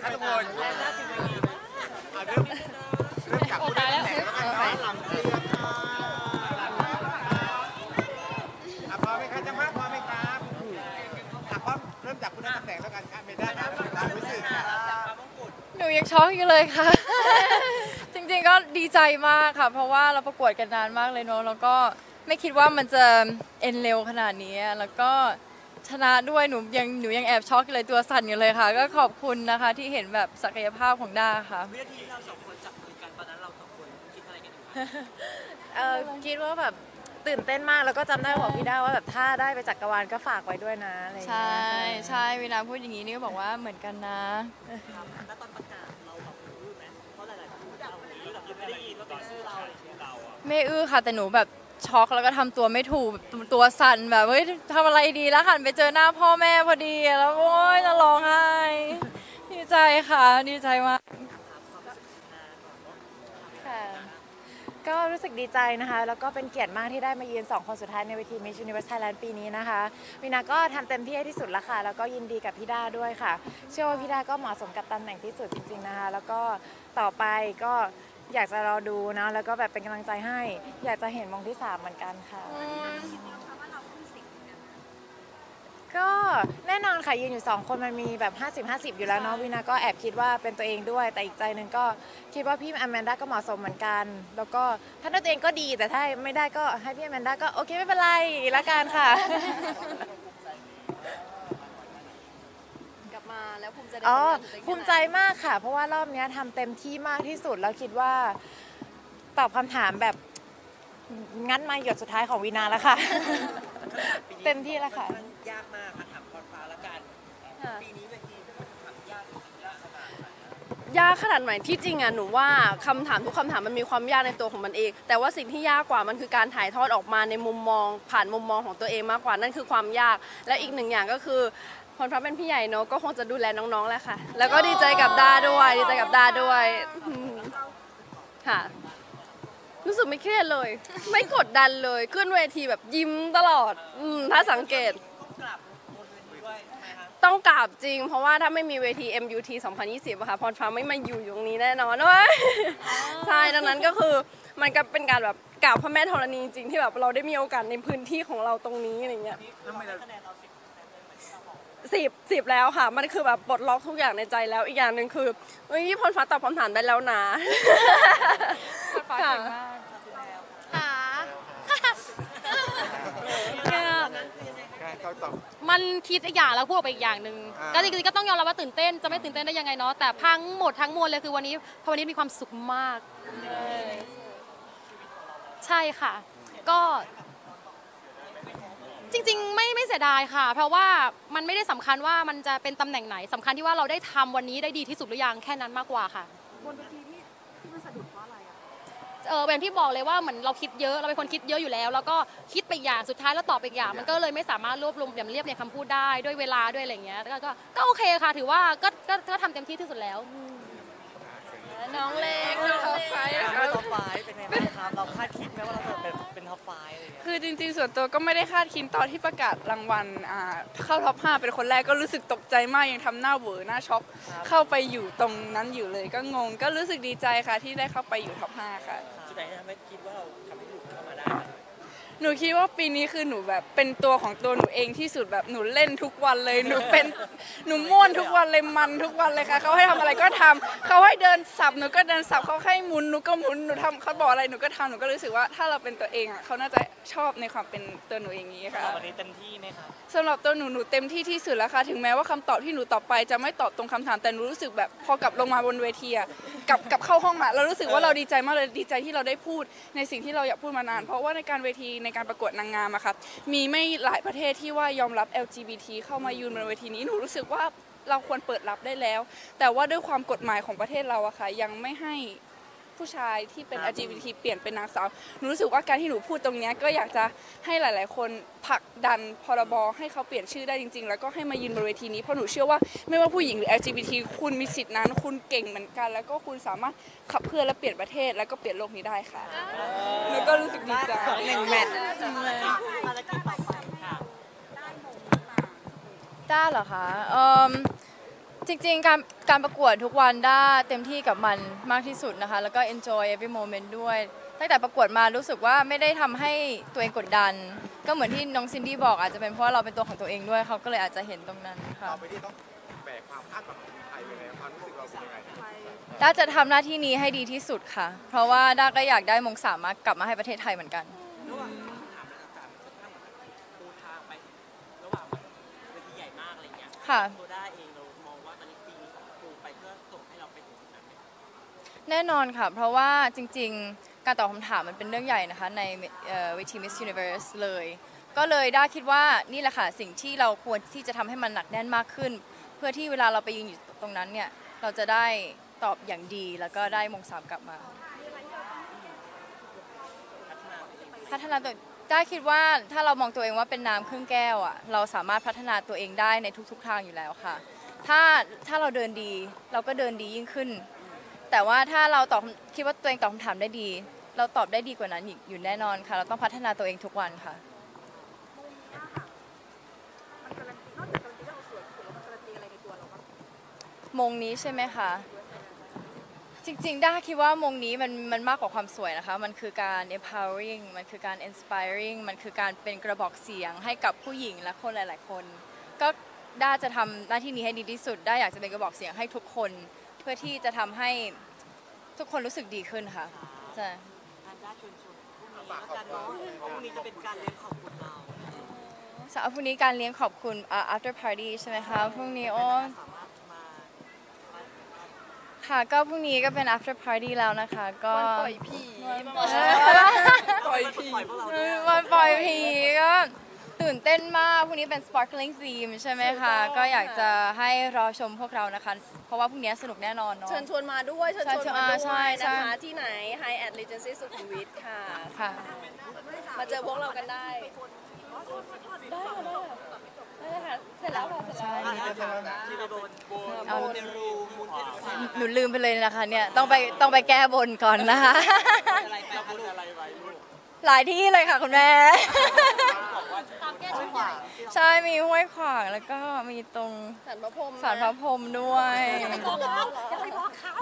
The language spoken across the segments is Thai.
ครับทุกคนเริ่มจากผู้ได้ตำแหน่งแล้วกันเนาะหลังเคลียร์ค่ะพอไหมคะจะมาพอไหมครับพร้อมเริ่มจากผู้ได้ตำแหน่งแล้วกันค่ะไม่ได้ครับความรู้สึกค่ะหนูยังช็อกอยู่เลยค่ะ จริงๆก็ดีใจมากค่ะเพราะว่าเราประกวดกันนานมากเลยเนาะแล้วก็ไม่คิดว่ามันจะเอ็นเร็วขนาดนี้แล้วก็ชนะด้วยหนูยังแอบช็อกเลยตัวสั่นอยู่เลยค่ะก็ขอบคุณนะคะที่เห็นแบบศักยภาพของด้าค่ะวินาทีที่เราสองคนจับมือกันตอนนั้นเราสองคนคิดอะไรกันอยู่คิดว่าแบบตื่นเต้นมากแล้วก็จำได้บอกพี่ด้าว่าแบบถ้าได้ไปจักรวาลก็ฝากไว้ด้วยนะอะไรอย่างเงี้ยใช่เวลาพูดอย่างนี้นี่ก็บอกว่าเหมือนกันนะแล้วตอนประกาศเราแบบรู้ไหมเพราะหลายๆคนเราแบบยังไม่ได้ยินว่าเป็นชื่อเราอะไรอย่างเงี้ยไม่ค่ะแต่หนูแบบช็อกแล้วก็ทำตัวไม่ถูกตัวสั่นแบบเฮ้ยทำอะไรดีแล้วหันไปเจอหน้าพ่อแม่พอดีแล้วโอ๊ยจะร้องไห้ดีใจค่ะดีใจมากก็รู้สึกดีใจนะคะแล้วก็เป็นเกียรติมากที่ได้มายืน2 คนสุดท้ายในเวที Miss Universe Thailand ปีนี้นะคะวินาก็ทำเต็มที่ให้ที่สุดแล้วค่ะแล้วก็ยินดีกับพี่ด้าด้วยค่ะเชื่อว่าพี่ด้าก็เหมาะสมกับตำแหน่งที่สุดจริงๆนะคะแล้วก็ต่อไปก็อยากจะรอดูนะแล้วก็แบบเป็นกำลังใจให้อยากจะเห็นมงที่3เหมือนกันค่ะก็แน่นอนค่ะยืนอยู่2 คนมันมีแบบ50-50อยู่แล้วเนาะวินาก็แอบคิดว่าเป็นตัวเองด้วยแต่อีกใจหนึ่งก็คิดว่าพี่อแมนด้าก็เหมาะสมเหมือนกันแล้วก็ถ้าตัวเองก็ดีแต่ถ้าไม่ได้ก็ให้พี่อแมนด้าก็โอเคไม่เป็นไรละกันค่ะกลับมาแล้วภูมิใจภูมิใจมากค่ะเพราะว่ารอบนี้ทำเต็มที่มากที่สุดแล้วคิดว่าตอบคำถามแบบงั้นมาหยดสุดท้ายของวีนาแล้วค่ะเต็มที่แล้วค่ะยากมากถามพรฟ้าละกันปีนี้เวทีเป็นคำถามยากยากขนาดไหนที่จริงอ่ะหนูว่าคำถามทุกคำถามมันมีความยากในตัวของมันเองแต่ว่าสิ่งที่ยากกว่ามันคือการถ่ายทอดออกมาในมุมมองผ่านมุมมองของตัวเองมากกว่านั่นคือความยากและอีกหนึ่งอย่างก็คือพรฟ้าเป็นพี่ใหญ่เนาะก็คงจะดูแลน้องๆแหละค่ะแล้วก็ดีใจกับด้าด้วยค่ะรู้สึกไม่เครียดเลยไม่กดดันเลยขึ้นเวทีแบบยิ้มตลอดถ้าสังเกตต้องกราบจริงเพราะว่าถ้าไม่มีเวที MUT 2020อะค่ะพรฟ้าไม่มาอยู่ตรงนี้แน่นอนด้วยใช่ดังนั้นก็คือมันก็เป็นการแบบกราบพระแม่ธรณีจริงที่แบบเราได้มีโอกาสในพื้นที่ของเราตรงนี้อะไรเงี้ย10แล้วค่ะมันคือแบบปลดล็อกทุกอย่างในใจแล้วอีกอย่างหนึ่งคือพรฟ้าตอบคำถามได้แล้วนะค่ะมันคิดอีกอย่างแล้วพูดไปอีกอย่างหนึ่งก็จริงๆก็ต้องยอมรับว่าตื่นเต้นจะไม่ตื่นเต้นได้ยังไงเนาะแต่ทั้งหมดทั้งมวลเลยคือวันนี้มีความสุขมากใช่ค่ะก็จริงๆไม่เสียดายค่ะเพราะว่ามันไม่ได้สำคัญว่ามันจะเป็นตำแหน่งไหนสำคัญที่ว่าเราได้ทำวันนี้ได้ดีที่สุดหรือยังแค่นั้นมากกว่าค่ะบนเวทีที่มันสะดุดเพราะอะไรแบบที่บอกเลยว่าเหมือนเราคิดเยอะเราเป็นคนคิดเยอะอยู่แล้วแล้วก็คิดไปอย่างสุดท้ายแล้วตอบไปอย่างมันก็เลยไม่สามารถรวบรวมเรียบในคำพูดได้ด้วยเวลาด้วยอะไรอย่างเงี้ยก็โอเคค่ะถือว่าก็ทำเต็มที่ที่สุดแล้วน้องเล็กท็อปไฟเป็นไงบ้างครับเราคาดคิดไหมว่าเราจะเป็นท็อปไฟอะไรอย่างเงี้ยคือจริงๆส่วนตัวก็ไม่ได้คาดคิดตอนที่ประกาศรางวัลเข้าท็อป 5เป็นคนแรกก็รู้สึกตกใจมากยังทำหน้าเหวอหน้าช็อกเข้าไปอยู่ตรงนั้นอยู่เลยก็งงก็รู้สึกดีใจค่ะที่ได้เข้าไปอยู่ท็อป 5ค่ะจุดไหนที่ทำให้คิดว่าเราทำให้หลุดเข้ามาได้หนูคิดว่าปีนี้คือหนูแบบเป็นตัวของตัวหนูเองที่สุดแบบหนูเล่นทุกวันเลยหนูม่วนทุกวันเลยมันทุกวันเลยค่ะเขาให้ทำอะไรก็ทำเขาให้เดินสับหนูก็เดินสับเขาให้หมุนหนูก็หมุนหนูทำเขาบอกอะไรหนูก็ทำหนูก็รู้สึกว่าถ้าเราเป็นตัวเองอ่ะเขาน่าจะชอบในความเป็นตัวหนูอย่างนี้ค่ะวันนี้เต็มที่ไหมคะสำหรับตัวหนูเต็มที่ที่สุดแล้วค่ะถึงแม้ว่าคำตอบที่หนูตอบไปจะไม่ตอบตรงคำถามแต่หนูรู้สึกแบบพอกลับลงมาบนเวทีอ่ะกลับเข้าห้องมาเรารู้สึกว่าเราดีใจมากเลยดีใจที่เราได้พูดในสิ่งที่เราอยากพูดมานานเพราะว่าในการเวทีในการประกวดนางงามอะค่ะมีไม่หลายประเทศที่ว่ายอมรับ LGBT เข้ามายืนบนเวทีนี้หนูรู้สึกว่าเราควรเปิดรับได้แล้วแต่ว่าด้วยความกฎหมายของประเทศเราอะค่ะยังไม่ให้ผู้ชายที่เป็น LGBT เปลี่ยนเป็นนางสาวหนูรู้สึกว่าการที่หนูพูดตรงนี้ก็อยากจะให้หลายๆคนผลักดันพรบให้เขาเปลี่ยนชื่อได้จริงๆแล้วก็ให้มายืนบนเวทีนี้เพราะหนูเชื่อว่าไม่ว่าผู้หญิงหรือ LGBT คุณมีสิทธินั้นคุณเก่งเหมือนกันแล้วก็คุณสามารถขับเคลื่อนและเปลี่ยนประเทศแล้วก็เปลี่ยนโลกนี้ได้ค่ะหนูก็รู้สึกดีใจ 1 แมตช์ด้าเหรอคะจริงๆการประกวดทุกวันได้เต็มที่กับมันมากที่สุดนะคะแล้วก็ enjoy every moment ด้วยตั้งแต่ประกวดมารู้สึกว่าไม่ได้ทำให้ตัวเองกดดัน ก็เหมือนที่น้องซินดี้บอกอาจจะเป็นเพราะเราเป็นตัวของตัวเองด้วยเขาก็เลยอาจจะเห็นตรงนั้นค่ะต่อไปที่ต้องแบกความคาดหวังของไทยไปเลยความรู้สึกเราเป็นยังไงด้าจะทำหน้าที่นี้ให้ดีที่สุดค่ะ เพราะว่าด้าก็อยากได้มงสามมากลับมาให้ประเทศไทยเหมือนกันระหว่างคำถามและอาจารย์ค่อนข้างเหมือนปูทางไประหว่างแบบเวทีใหญ่มากอะไรเงี้ยค่ะตัวด้าเองเรามองว่าตอนนี้ปีนี้ของปูไปเพื่อส่งให้เราไปถึงจุดนั้นไหมแน่นอนค่ะ เพราะว่าจริงๆ การตอบคำถามมันเป็นเรื่องใหญ่นะคะในเวที Miss Universe เลย ก็เลยด้าคิดว่านี่แหละค่ะสิ่งที่เราควรที่จะทำให้มันหนักแน่นมากขึ้น เพื่อที่เวลาเราไปยืนอยู่ตรงนั้นเนี่ยเราจะได้ตอบอย่างดีแล้วก็ได้มงสามกลับมา พัฒนาตัวด้าคิดว่าถ้าเรามองตัวเองว่าเป็นน้ำครึ่งแก้วอ่ะเราสามารถพัฒนาตัวเองได้ในทุกๆทางอยู่แล้วค่ะถ้าเราเดินดีเราก็เดินดียิ่งขึ้น แต่ว่าถ้าเราคิดว่าตัวเองตอบคำถามได้ดี เราตอบได้ดีกว่านั้นอีกอยู่แน่นอนค่ะเราต้องพัฒนาตัวเองทุกวันค่ะมงนี้ใช่ไหมคะจริงๆด้าคิดว่ามงนี้มันมากกว่าความสวยนะคะมันคือการ empowering มันคือการ inspiring มันคือการเป็นกระบอกเสียงให้กับผู้หญิงและคนหลายๆคนก็ด้าจะทำหน้าที่นี้ให้ดีที่สุดด้าอยากจะเป็นกระบอกเสียงให้ทุกคนเพื่อที่จะทำให้ทุกคนรู้สึกดีขึ้นค่ะใช่อาจารย์ชวนพรุ่งนี้แล้วกันเนาะพรุ่งนี้จะเป็นการเลี้ยงขอบคุณเราสำหรับพรุ่งนี้การเลี้ยงขอบคุณ after party ใช่ไหมคะพรุ่งนี้โอ้สามารถมาค่ะก็พรุ่งนี้ก็เป็น after party แล้วนะคะก็ปล่อยผีปล่อยผีปล่อยพวกเราด้วยวันปล่อยผีก็ตื่นเต้นมากพรุ่งนี้เป็น sparkling theme ใช่ไหมคะก็อยากจะให้รอชมพวกเรานะคะเพราะว่าพรุ่งนี้สนุกแน่นอนเนาะเชิญชวนมาด้วยเชิญชวนมาด้ใช่วยใช่นะคะที่ไหน High at Regency สุขุมวิทค่ะค่ะมาเจอพวกเรากันได้ได้ค่ะเสร็จแล้วค่ะเสร็จแล้วที่เราโดนเดรูมูลเทพหนูลืมไปเลยนะคะเนี่ยต้องไปแก้บนก่อนนะคะอะไรไปคะลูกอะไรไว้ลูกหลายที่เลยค่ะคุณแม่ตามแก้ชนใหญ่ใช่มีห้วยขวางแล้วก็มีตรงสารพระพรหมสารพระพรหมด้วยบอกเขาอย่าไปบอกเขา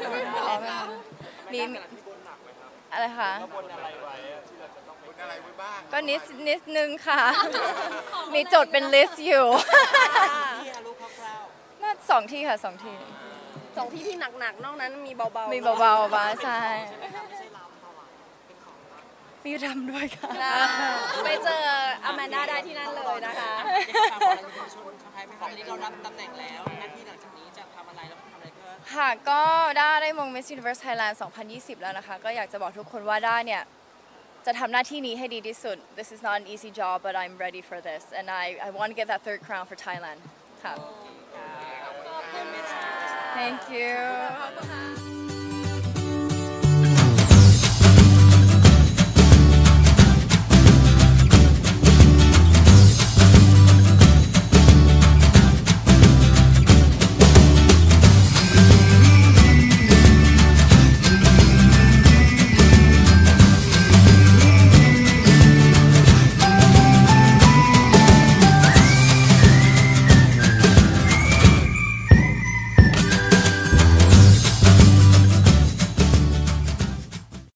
มีอะไรคะบนอะไรไว้ที่เราจะต้องบนอะไรไว้บ้างก็นิดนึงค่ะ มีจดเป็นลิสต์อยู่ที่ลูกคร่าวน่าสองที่ค่ะสองที่สองที่ที่หนักๆ นอกนั้นมีเบาๆมีเบาๆบ้างใช่ๆใช่ไหมครับไม่ใช่ลำเปล่าอ่ะเป็นของมีรำด้วยค่ะไปเจออแมนด้าได้ที่นั่นเลยนะคะเด็กสาวของเราเป็นชนชาวไทยไหมคะตอนนี้เรารับตำแหน่งแล้วหน้าที่หลังจากนี้จะทำอะไรแล้วทำอะไรเพื่อค่ะก็ได้มง Miss Universe Thailand 2020 แล้วนะคะ ก็อยากจะบอกทุกคนว่าได้เนี่ยจะทำหน้าที่นี้ให้ดีที่สุด This is not an easy job but I'm ready for this and I want to get that third crown for Thailand ค่ะ Thank you